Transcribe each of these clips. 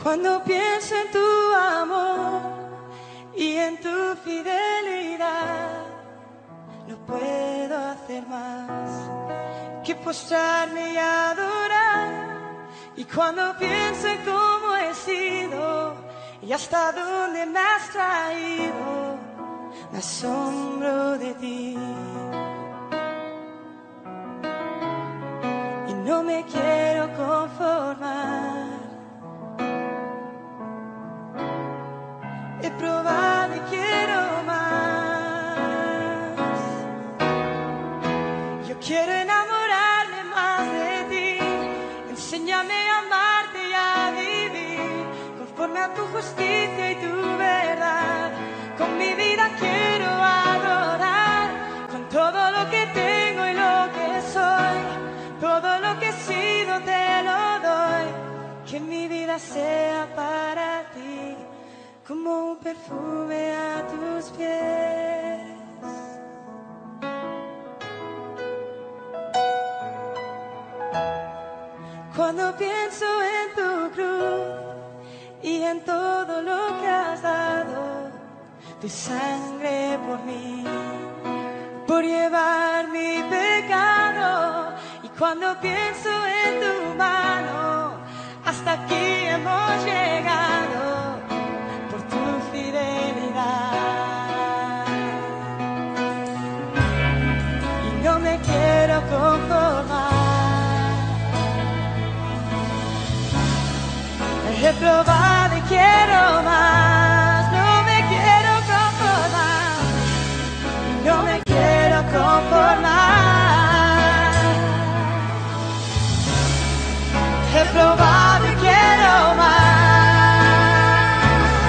Cuando pienso en tu amor y en tu fidelidad, no puedo hacer más que postrarme y adorar. Y cuando pienso en cómo he sido y hasta dónde me has traído, me asombro de ti. Y no me quiero conformar. He probado y quiero más. Yo quiero enamorarme más de ti. Enséñame a amarte y a vivir conforme a tu justicia y tu verdad. Con mi vida quiero adorar, con todo lo que tengo y lo que soy. Todo lo que he sido te lo doy. Que mi vida sea para ti como un perfume a tus pies. Cuando pienso en tu cruz y en todo lo que has dado, tu sangre por mí, por llevar mi pecado. Y cuando pienso en tu mano, hasta aquí hemos llegado por tu fidelidad. Y no me quiero conformar. He probado y quiero más. No me quiero conformar. No me quiero conformar. He probado y quiero más.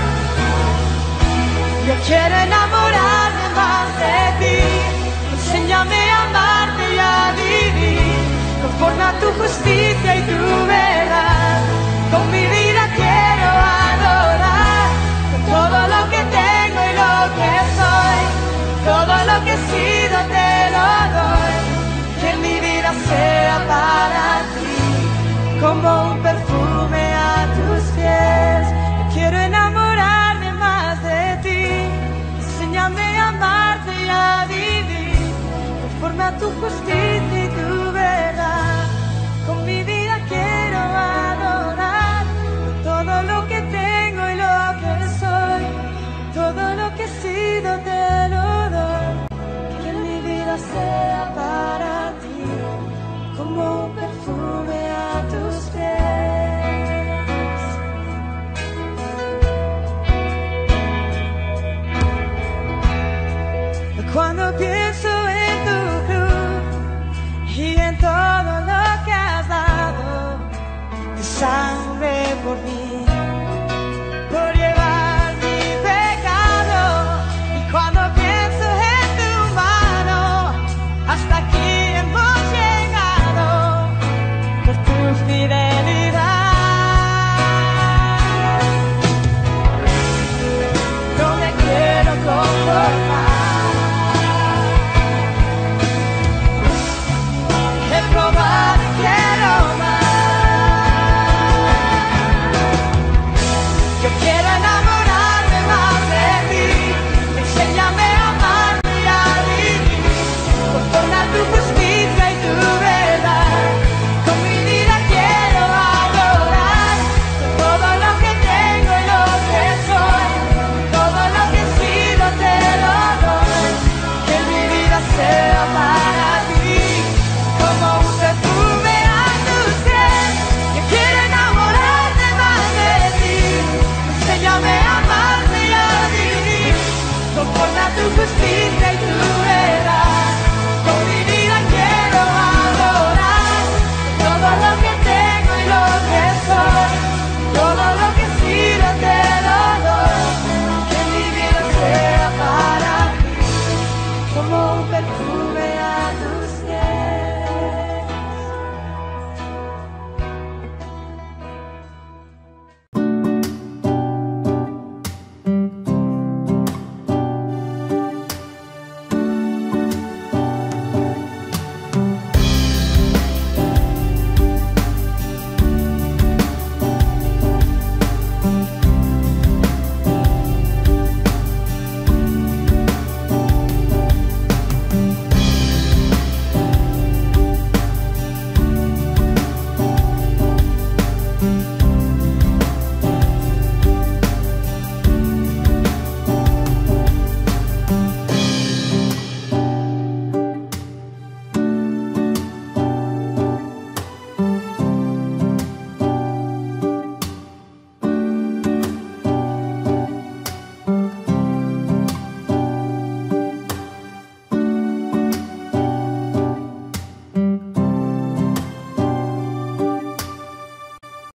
Yo quiero enamorarme más de ti. Enséñame a amarte y a vivir conforme a tu justicia y tu verdad. Con mi vida quiero adorar, con todo lo que tengo y lo que soy. Todo lo que he sido te lo doy. Que mi vida sea para ti como un perfume a tus pies. Yo quiero enamorarme más de ti. Enséñame a amarte y a vivir conforme a tu justicia y tu verdad. Con mi vida quiero adorar, con todo lo que tengo y lo que soy. Todo lo que he sido te lo doy. Que mi vida sea para ti como un perfume a tus pies. Cuando pienso en tu cruz y en todo lo que has dado, tu sangre por mí, por llevar mi pecado. Y cuando pienso en tu mano, hasta aquí hemos llegado por tu fidelidad. No me quiero conformar. He probado y quiero más. Yo quiero enamorarme más de ti. Enséñame a amarte y a vivir conforme a tu justicia y tu verdad. Con mi vida quiero adorar, con todo lo que tengo y lo que soy. Todo lo que he sido te lo doy. Que mi vida sea para ti como un perfume a tus pies. Yo quiero enamorarme más de ti. Enséñame a amarte y a vivir conforme a tu justicia y tu verdad. Con mi vida quiero adorar, todo lo que tengo y lo que soy. Todo lo que he sido te lo doy. Que mi vida sea para ti como un perfume